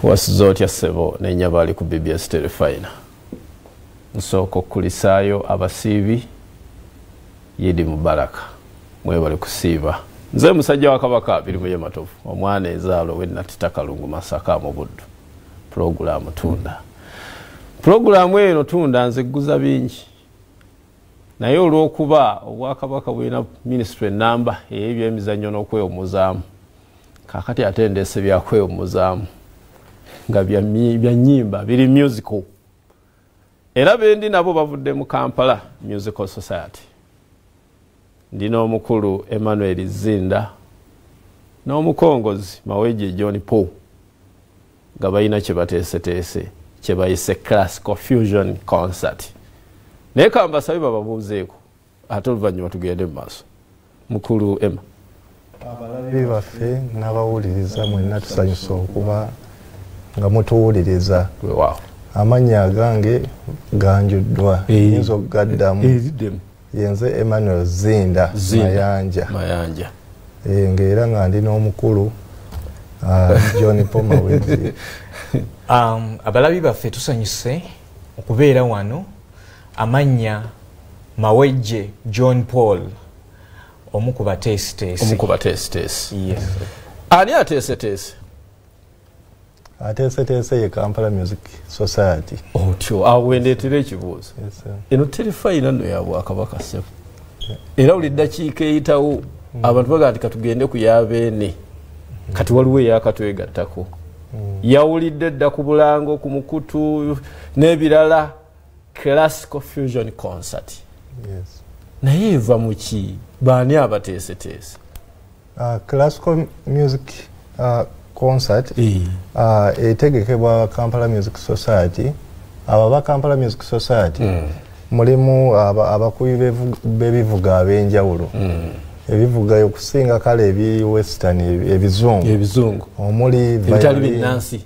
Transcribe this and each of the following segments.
Nkuwasizza ssebo n'ennyaba ku BBS Terefayina. Nsooka okulisaayo abasiibi Yidi Mubaraka. Mwebale kusiiba. Nze musajja wa Kabaka biri muye matovu. Omwana ezaalo w'ennatita Kalungu Masaka mu Buddu. Programu tunda. Programu eno tunda nze gguza bingi. Naye olw'okuba Obwakabaka bwina ministry namba ey'ebyemizannyo n'okwewumuzaamu. Kakati ate ndeese byakwewumuzaamu. Nga bya nnyimba biri musical. Era bendi nabo bavudde mu Kampala Musical Society. Ndina omukulu Emmanuel Zinda n'omukongozi Maweje John Paul nga balina kye bateeseteese kye bayise Classical Fusion Concert. Naye kambasabe bababuuzeeko ate oluvannyuma tugende mu maaso. Mukulu Emma. Abalabi baffe n'abawuliriza mwenna tusanyusa okuba nga mutuwuliriza. Wow. Amannya agange ganjuddwa yinza okugaddamu. Yenze Emmanuel Zinda Mayanja. Ng'era nga ndi n'omukulu John Poma Wezi. Abalabi baffe tusanyuse okubeera wano. Amannya Maweje John Paul omukuba teesiteesi. Omukuba teesiteesi. Yes. Ani ateeseteese? Ateeseteese ye Kampala Music Society. Otyo awendeetera ekibuuzo. Eno Terefayina nno ya Bwakabaka ssebo. Era buli ddakiika eyitawo abantu bagaa nti katugende ku y'abeene. Kati waliwo eyakatwegattako. Yawulidde dda ku Bulango ku Mukutu n'ebirala Classical Fusion Concert. Yes. Naye eva mu ki? Baani abateeseteese? Classical Music Concert etegekebwa Kampala Music Society. Aba Kampala Music Society mulimu abakubi b'ebivuga ab'enjawulo. Ebivuga okusinga kale ebi western ebizungu. Omuli ebitali binnansi.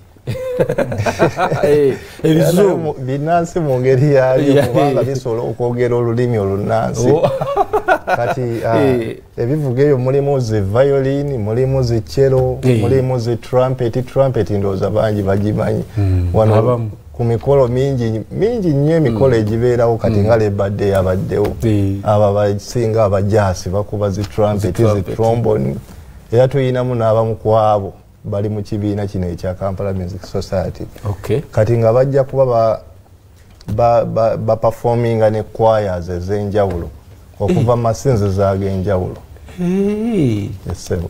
Ebizungu binnansi mu ngeri yabyo kubanga bisobola okwogera olulimi olunnansi. Kati ebivuga ebyo mulimu zi violin, mulimu zi cello, mulimu zi trumpet. Trumpet ndowooza bangi bagimanyi. Wano ku mikolo mingi nnyo emikolo egibeerawo kati nga lebadde yabaddewo. Abo abasinga abajaasi bakuba zi trumpet, zi trombone. Era tuyinamu n'abamu ku abo bali mu kibiina kino ekya Kampala Music Society. Okay. Kati nga bajja kuba ba performinga ne choirs ez'enjawulo okuva masinzizo ag'enjawulo. Yes, sebo.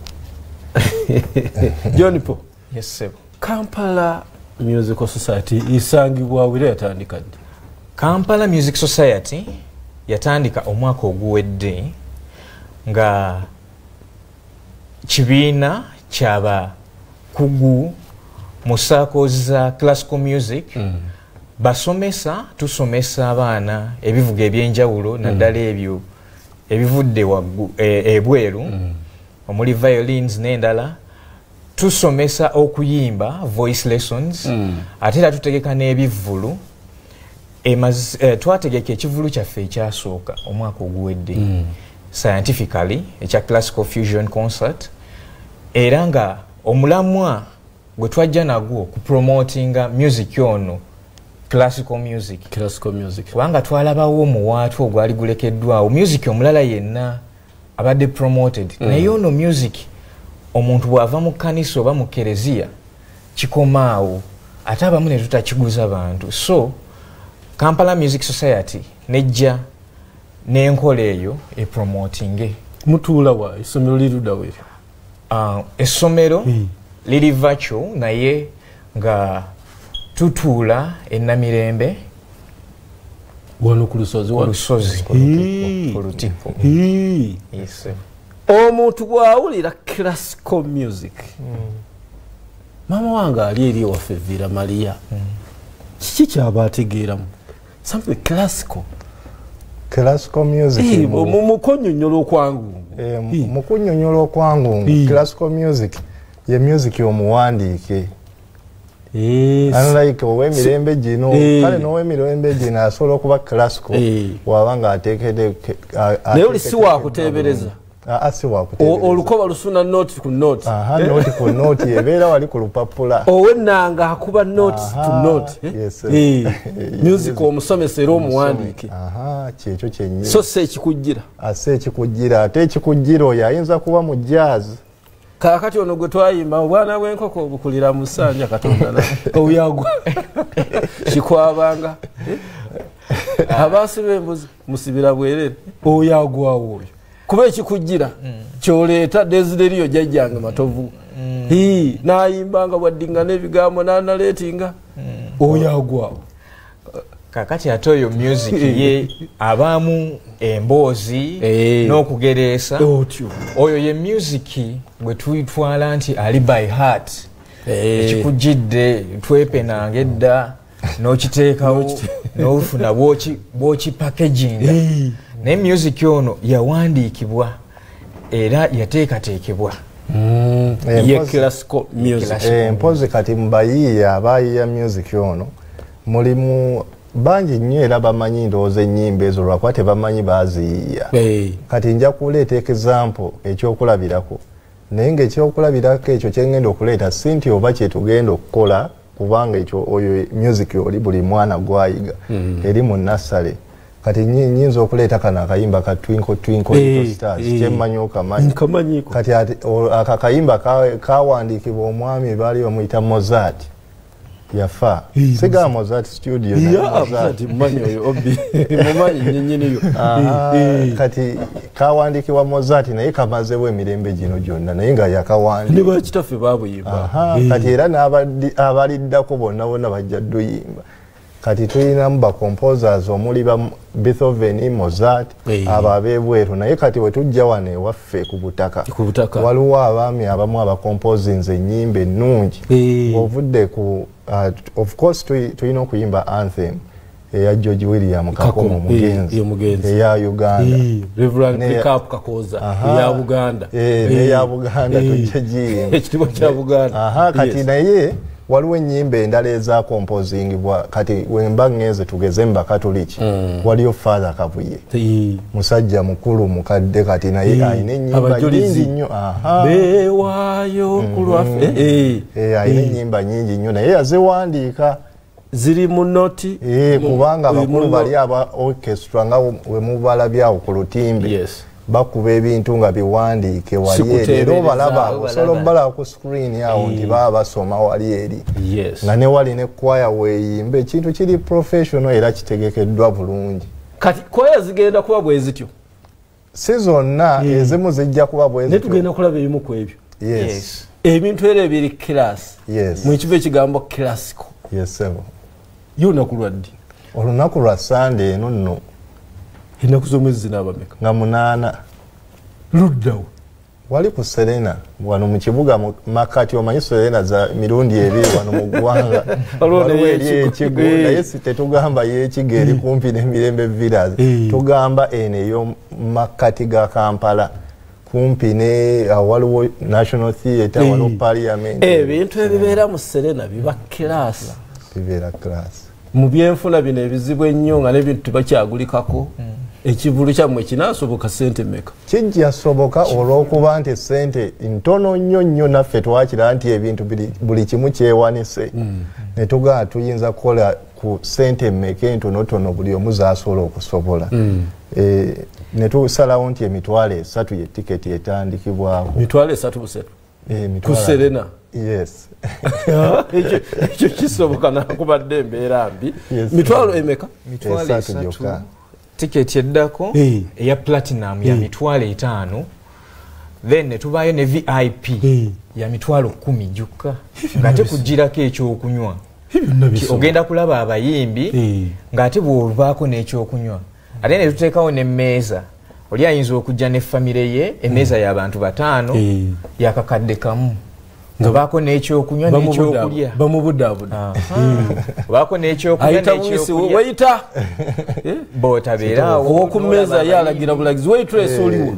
John Paul. Yes, sebo. Kampala Musical Society isangibwa wira yatandika ddi? Kampala Music Society yatandika omwaka oguwedde nga kibiina kyaba kugu musako za classical music. Basomesa tusomesa abaana ebivuga ebyenjawulo naddala ebyo ebivudde ebweru omuli violins n'endala. Tusomesa okuyimba voice lessons. Ate era tutegeka n'ebivvulu. Twategeka ekivvulu kyaffe ekyasooka omwaka oguwedde scientifically ekya Classical Fusion Concert. Era nga omulamwa gwe twajja nagwo ku promotinga music ono classical music. Kubanga twalabawo omuwaatu ogwali gulekeddwawo music omulala yenna abadde promoted. Naye ono music omuntu bw'ava mu kkanisa oba mu kereziya kikomaawo ate abamu ne tutakiguza bantu. So Kampala Music Society nejja n'enkola eyo epromotinge. Mutuula wa essomero lirudda weeryo? Essomero liri virtual naye nga tutuula e Namirembe wano ku lusozi ku Lutikko. Yes. Omuntu bw'awulira classical music. Mama wange ali eri ewaffe Vira Maria. Kiki kyaba ategeeramu? Something classical. Classical music. Mukunnyonnyola okwangu. Mukunnyonnyola okwangu. Classical music ye music omuwandiike. Unlike ow'emirembe gino, kale n'ow'emirembe gino asobola okuba classical waba nga ateekedde. Naye oli si waakuteebereza. asi wakutebereza olukoba lusuna note ku note note ku note ebeera wali ku lupapula owennanga akuba note to note music omusomesera omuwandiike kyekyo kyennyini so sekikujjira ekikujjira ate ekikujjira oyo ayinza kuba mu jazz kakati ono gwe twayimba obwana bw'enkoko obukulira mu ssanja katonda oyagwa kikwabanga abasiba embuzi musibira bwerere oyagwawo oyo kuba ekikujjira kyoleeta Desiderio jjajjange matovu nayimbanga bwaddinga n'ebigambo nanaleetinga oyagwawo kakati ate oyo music ye abamu emboozi n'okugereesa oyo ye music bwe tuyitwala nti ali by heart ekikujjidde twepenanga edda n'okiteekawo n'ofuna bw'oki packaginga naye music ono yawandiikibwa era yateekateekebwa ye classical music mpozi kati mubayiiya abayiiya music ono mulimu bangi nnyo era bamanyi ndowooza ennyimba ezo lwakuba tebamanyi baaziyiiya kati nja kuleeta example ekyokulabirako naye ngaekyokulabirako ekyo kyengenda okuleeta si nti oba kyetugenda okukola kubanga ekyo oyo music oli buli mwana gwayiga eri mu nassale kati nyinza okuleeta kano akayimba ka Twinkle Twinkle Little Stars kyemmanyi okamanyi kati akakayimba kawandiikibwa omwami baali bamuyita Mozart yafa siga Mozart studio kati kawandiikibwa Mozart naye kamazewo emirembe gino gyonna naye nga yakawandikitaffe babuyimba kati era n'abaliddako bonna bonna bajja duyimba kati tulinamu ba composers omuli ba Beethoven, Mozart abo ab'ebweru naye kati we tujja wano ewaffe ku butaka waliwo abaami abamu abakompozinze ennyimba ennungi ovudde ku of course tulina okuyimba anthem eya George William Kakomo omugenzi eya Uganda eya Buganda tujja giyimba ekitiibwa kya Buganda kati naye waliwo ennyimba endala eza kompozingibwa kati wemba ngeze tugeze mbakatoliki waliyo Father Kabuye musajja mukulu mukadde kati naye ayina ennyimba nyingi nnyo bewaayo kulwaffe ayina ennyimba nyingi nnyo naye yaziwandiika ziri mu noti kubanga abakulu bali aba orchestra nga we mubalabyawo ku lutimbe bakuba ebintu nga biwandiike wali eri era obalaba osobola obbala ku screen yawo nti baba basoma wali eri nga ne wali ne kwaya weeyimba ekintu kiri professional era kitegekeddwa bulungi kati kwaya zigenda kuba bwe zityo si zonna ezimu zijja kuba bwe zityo netugenda kulaba ebimu ku ebyo ebintu era ebiri class mu kiva ekigambo classical y'olunaku lwa ddi olunaku lwa Sunday eno nno ennaku z'omwezi zinaabameka nga 8 luddawo wali ku Serena wano mu kibuga Makati omanyi Serena za mirundi ebiri wano mu ggwanga waliwo eri ekigo naye si tetugamba y'ekigo eri kumpi n'Emirembe Village tugamba eno eyo Makati ga Kampala kumpi ne waliwo National Theatre waliwo Parliament ebintu ebibeera mu Serena biba class bibeera class mu byenfuna bino ebizibu ennyo nga n'ebintu tebakyagulikako ekivulu kyammwe kinaasoboka ssente mmeka kijja soboka olw'okuba nti ssente ntono nnyo nnyo naffe twakira nti ebintu buli kimu kyewanise ne tugaa tuyinza kukola ku ssente mmeka entonotono buli omu z'asobola okusobola ne tusalawo nti emitwalo 3 ye tiketi etandikibwako mitwalo 3 busatu ku Serena ekyo kisoboka nakubadde embeera mbi mitwalo emeka mitwalo 3 tiketi eddako eya platinum ya mitwalo 5 then netubaayo ne VIP ya mitwalo 10 jukka ng'ate kugirako ekyokunywa ogenda kulaba abayimbi ng'ate bw'obaako n'ekyokunywa ate ne tuteekawo n'emmeeza oli ayinza okujja ne famire ye emmeeza y'abantu 5 yakakadde kamu ngabaako n'ekyokunywa n'ekyokulya bamubudaabuda baako n'ekyokulya n'ekyokulya wayita b'otabeeraawo owoku mmeeza yalagira bulagizi waitress oliwo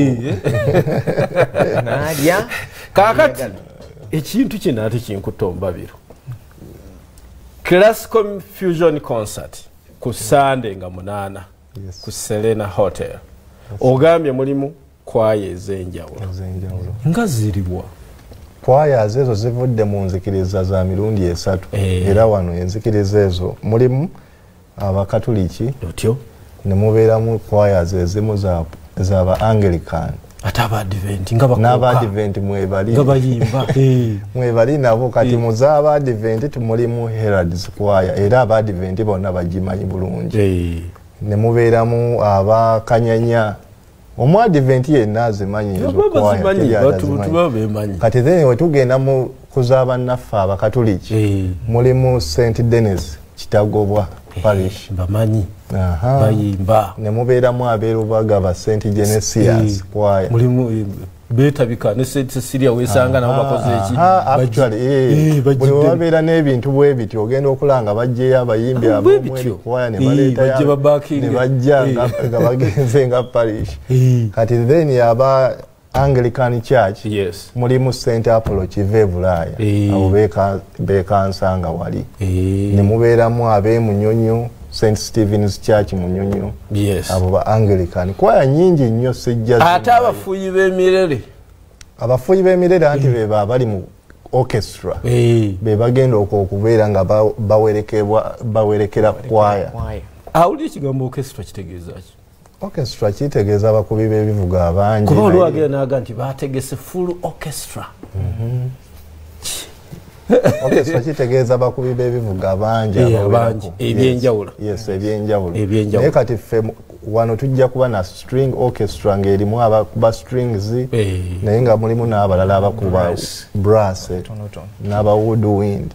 naalya kaakati ekintu kino ate kinkutomba biro classical fusion concert ku Sunday nga 8 ku Serena Hotel ogambye mulimu kwaya ez'enjawulo nga ziriwa kwaya ezo zivudde mu nzikiriza za mirundi 3 era wano enzikiriza ezo mulimu abakatuliki otyo ne mubeeramu kwaya ezimu z'aba Anglican ate abadiventi nga bakoka n'abadiventi mwebali nga bayimba mwebali nabo kati mu z'abadiventi tumulimu Herald's kwaya era abadiventi bonna bagimanyi bulungi ne mubeeramu abakanyanya omwadiventi yenna azimanyi ezo kwaya kati then wetugenda mu kuzaaba naffe abakatuliki mulimu St. Denis Kitagobwa parish bamanyi bayimba ne mubeeramu abeerubaga ba St. Genesius kwaya mulimu betabika ne St. Cecilia wesanga nabo bakoze eki actually buli wabeera n'ebintu bwe biti ogenda okulanga bajjeyo abayimbi ab'omweri kwaya ne baleeta ne bajja nga bagenze nga parish kati then aba Anglican Church mulimu St. Apollo Kive Bulaya abo bekansanga wali ne mubeeramu ab'Emunyonyo St. Stephen's Church Munyonyo abo ba Anglican kwaya nyingi nnyo sijja ate abafuyi b'emirere anti be bali mu orchestra be bagenda okubeera nga bawerekera kwaya awulira ekigambo orchestra kitegeeza ki orchestra kitegeeza abakubi b'ebivuga abangi kuba olwagenda naga nti bategese full orchestra orchestra kitegeeza abakubi b'ebivuga abangi ebyenjawulo naye kati ffe wano tujja kuba na string orchestra ng'erimu abakuba strings naye nga mulimu n'abalala abakuba brass n'aba woodwind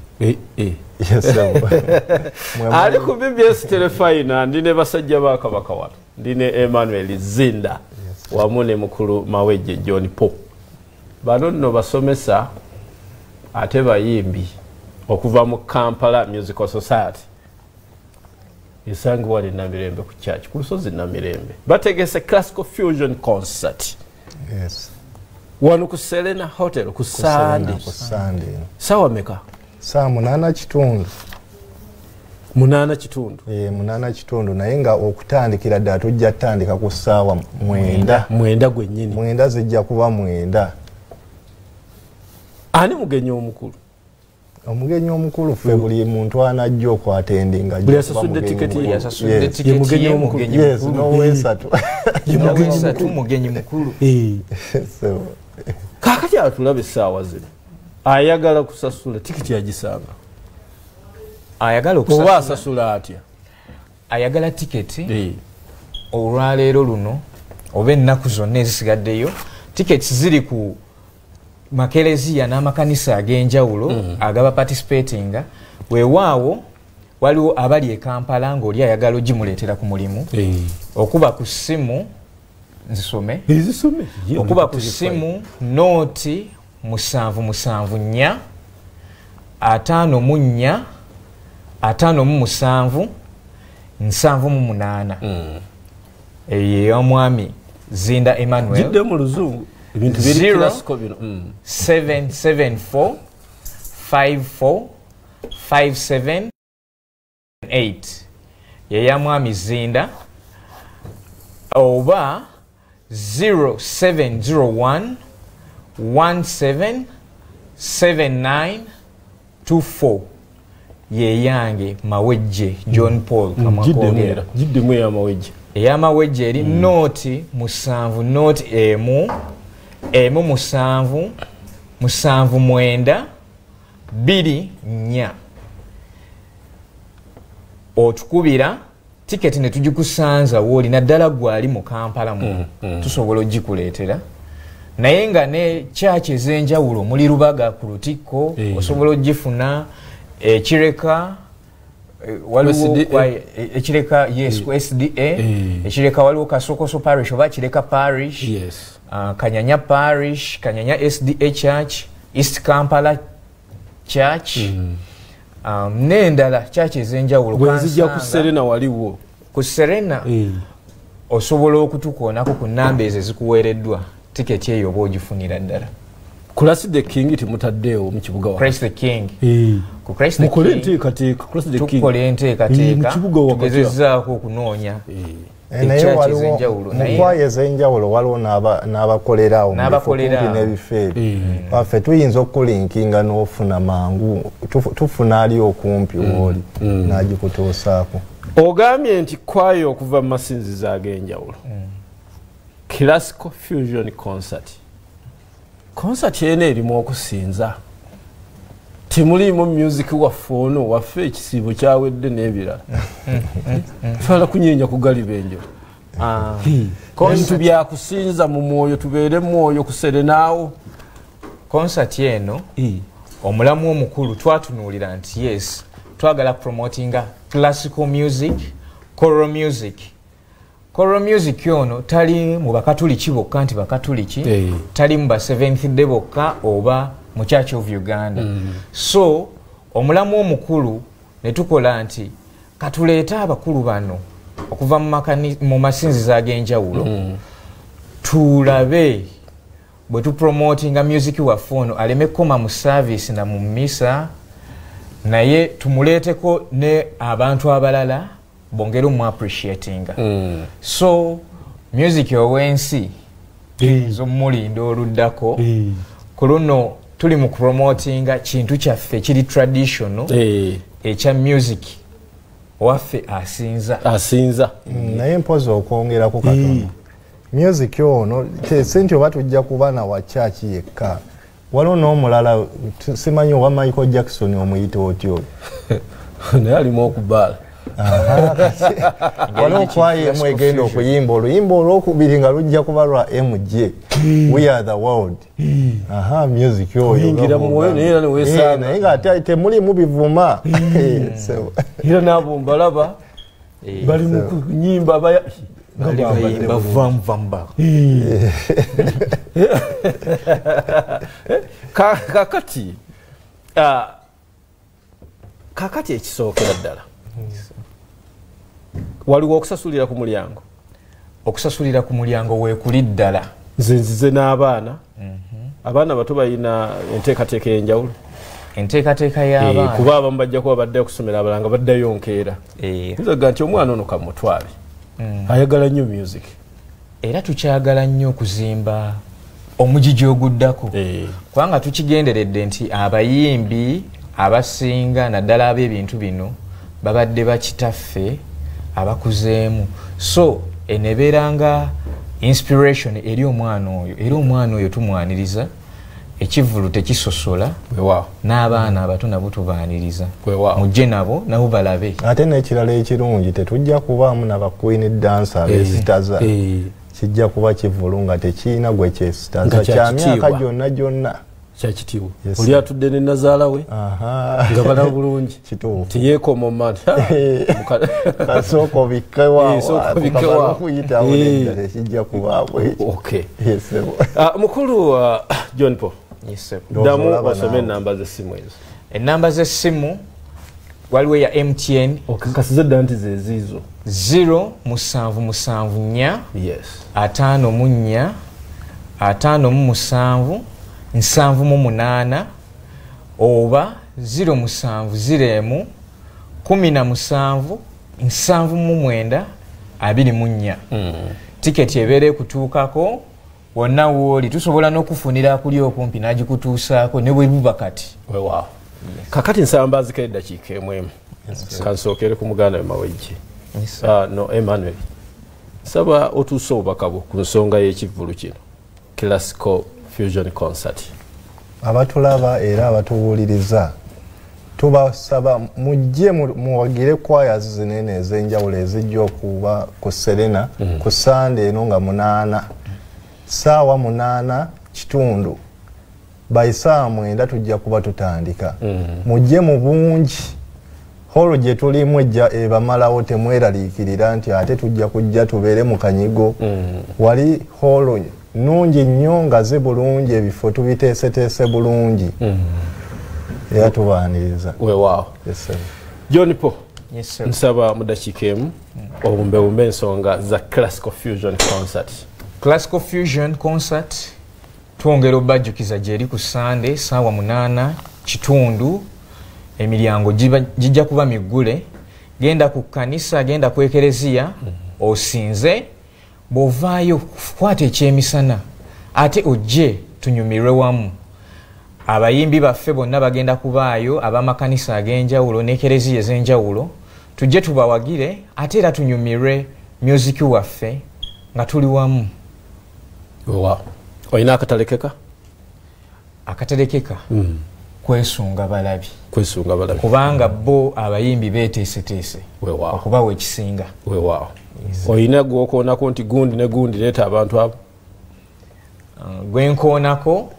ali ku BBS Terefayina ndine basajja ba Kabaka wano ndine Emmanuel Zinda wamu ne mukulu Mawejje John Paul bano nno basomesa ate bayimbi okuva mu Kampala Musical Society esangi wali Namirembe ku church ku Lusozi Namirembe bategese classical fusion concert wano ku Serena Hotel ku Sunday sawa meka saa 8:30 8:30 8:30 naye nga okutandikira ddala tujja tutandika ku ssaawa 9 gwennyini 9 zijja kuba 9 ani mugenyi omukulu omugenyi omukulu ffe buli muntu anajja okwatendinga buli asasudde tiketi ye mugenyi omukulu mugenyi mukulu kakati atulabe essaawa zino ayagala kusasula tikiti yagisanga ayagala okusasula asasula atya ayagala tiketi olwaleero luno oba ennaku zonna ezisigaddeyo tiketi ziri ku makereziya n'amakanisa ag'enjawulo agaba participatinga weewaawo waliwo abali e Kampala ng'oli ayagala ogimuleetera ku mulimu okuba ku ssimu nzisome okuba ku ssimu nooti 774 54 57 78 eyo omwami Zinda Emmanuel jidde mu luzungu ebintu biri classical bino 774 54 57 8 yeya mwami Zinda oba 0701 177924 yeyange Mawejje John Paul kamakogera jiddemu ya Mawejje eyamawejje eri nooti 7 nooti emu 7 7 9 2 otukubira tiketi ne tugikusanza woli naddala gwali mu Kampala mu tusobola ogikuleetera naye nga ne church ez'enjawulo muli Lubaga ku Lutikko osobola ogifuna ekireka waliwo ekireka ku SDA ekireka waliwo Kasokoso parish oba kireka parish Kanyanya parish Kanyanya SDA church East Kampala church n'endala church ez'enjawulo gwenzijja ku Serena waliwo ku Serena osobola okutukoonako ku nnamba ezo ezikuweereddwa tiketi eyo oba ogifunira ddala Christ the King timutaddeo mu kibuga wa Christ the King ku Christ the King mukolente kateeka Christ the King tukolente kateeka mu kibuga wa tugezezzaako okunoonya naye waliwo mukwaya ez'enjawulo waliwo n'abakolerawo n'ebifo ebyo waffe tuyinza okulinkinga n'ofuna mangu tufuna ali okumpi woli n'agikutuusaako. Ogambye nti kwaya okuva mu masinzizo ag'enjawulo classical fusion concert eno erimu okusinza temuliimu music waffe ono waffe ekisiibo kyawedde n'ebirala twala kunyeenya kugaliba enjolo ebintu byakusinza mu mwoyo tubeere mwoyo kuserenaawo. Concert eno omulamu omukulu twatunuulira nti yes twagala promotinga classical music, choral music. Choral music yono tali mu bakatuliki bokka nti bakatuliki tali mu ba Seventh Day bokka oba mu Church of Uganda. So omulamu omukulu ne tukola nti katuleeta abakulu bano okuva mu masinzizo ag'enjawulo tulabe bwe tupromotinga music waffe ono aleme koma mu service na mu misa naye tumuleeteko ne abantu abalala bongere mu appreciatinga. So music owensi zo mulindo oluddako ku luno tuli mu promotinga kintu kyaffe kiri traditional ekya music waffe asinza naye mpozi okwongerako katono music ono sente oba tujja kuba na wa church yekka waliwo n'omulala simanyi owa Michael Jackson omuyita otyo naye alimu okubaala waliwo kwaya emu egenda okuyimba oluyimba olwokubiri nga lujja kuba lwa MJ We Are The World. Music oyo naye nga temulimu bivuma era n'abo mbalaba bali mu kunyimba bavamba kakati ekisookera ddala waliwo okusasulira ku mulyango. Okusasulira ku mulyango weekuli ddala nzize n'abaana abaana bato balina enteekateeka ey'enjawulo enteekateeka y'abaana kuba abamu bajja kuba baddayo okusomera abalanga baddayo nkeera nzaga nti omwana ono kamutwale ayagala nnyo music era tukyagala nnyo okuzimba omugigi oguddako kubanga tukigenderedde nti abayimbi abasinga naddala ab'ebintu bino babadde bakitaffe abakuzeemu so enebeeranga inspiration eri omwana oyo era omwana oyo tumwaniriza ekivulu tekisosola n'abaana abato nabo tubaaniriza mujje nabo nabo balabe ate n'ekirala ekirungi tetujja kubaamu n'abaqueen dancer abesitaza kijja kuba kivulu nga tekiina gwe kyesitaza kya myaka gyonna kyakitiibwa oli atudde ne nazaala we nga bala bulungi tiyeekoma omumana kasooka obikkewaokuyitawo neddala ekijja kubaabwe mukulu John Paul ddamu osome enamba z'essimu ezo. Ennamba z'essimu waliwo ya MTN okakasiza dda nti zeziizo 07774 54 57 7 oba 070 17 7 24 tiketi ebeere kutuukako wonna wooli tusobola n'okufunira kuli okumpi n'agikutuusaako ne bwe buba kati kakati nsamba zika eddakiika emu kansookere ku muganda we Mawejje no Emmanuel saba otuuse obubaka bwo ku nsonga y'ekivvulu kino classical fusion concert. Abatulaba era abatuwuliriza tubasaba mujje muwagire kwaya zinene ez'enjawulo ezijja okuba ku Serena ku Sunday eno nga 8 saawa 8 kitundu by saa 9 tujja kuba tutandika mujje mu bungi holo gye tulimu ejja ebamalawo temweraliikirira nti ate tujja kujja tubeere mu kanyigo wali holo nungi nnyo nga ze bulungi ebifo tubiteeseteese bulungi era tubaaniriza weewaawo John Paul nsaba mu dakiika emu obumbewumbe ensonga za classical fusion concert. Classical fusion concert twongera obajjukiza gyeri ku Sunday saawa 8:30 emiryango gijja kuba miggule. Genda ku kanisa, genda ku ekereziya, osinze, bovaayo kwata ekyemisana ate ojje tunyumirwe wamu. Abayimbi baffe bonna bagenda kubaayo, ab'amakanisa ag'enjawulo n'ekereziya ez'enjawulo, tujje tubawagire ate era tunyumirwe music waffe nga tuli wamu. Wow. Oyina akatalekeka? Akatalekeka? Kwesunga balabi. Kwesunga balabi. Kubanga bo abayimbi beeteeseteese. Weewaawo. Okubawa ekisinga. Weewaawo. Oyina gw'okoonako nti gundi ne gundi leeta abantu abo? Gwenkoonako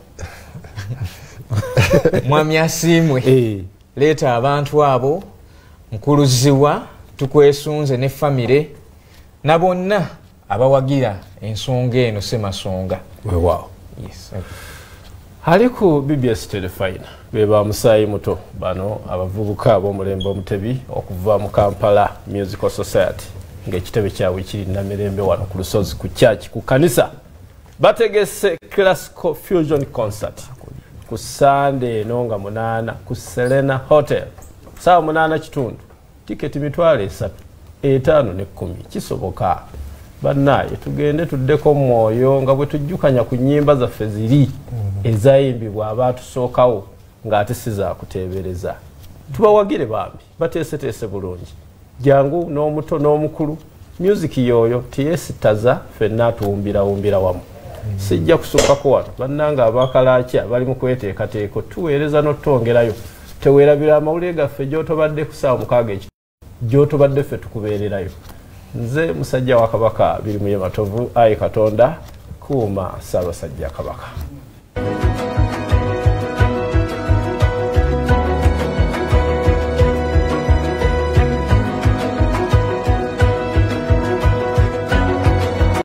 mwami asiimwe. Leeta abantu abo, nkuluziwa, tukwesunze ne famire na bonna abawagira ensonga eno Ssemasonga. Weewaawo. Yes. Ali ku BBS Terefayina beba Musaayi muto bano abavubuka ab'omulembe omutebi okuva mu Kampala Musical Society ng'ekitebe kyabwe kiri Namirembe wano ku Lusozi ku church ku kanisa bategese classical fusion concert ku Sunday nonga 8 ku Serena Hotel saa 8:30 tiketi mitwale 3 5 ne 10 kisoboka bannaye tugende tuddeko mwoyo nga bwe tujjukanya ku nnyimba zaffe ziri ezayimbibwa abaatusookawo ng'ate si za kuteebereza. Tubawagire bambi bateeseteese bulungi jangu n'omuto n'omukulu music yoyo tiyesitaza ffenna tuwumbira wamu. Sijja kusukkako wano bannanga abakalaakya bali mu kweteekateeko tuweereza n'otwongerayo teweerabira amawulire gaffe gy'otobadde ku ssaawa 6 gy'otobadde ffe tukubeererayo. Nze musajja wa Kabaka biri mu Matovu ayi Katonda kuuma Ssaabasajja Kabaka.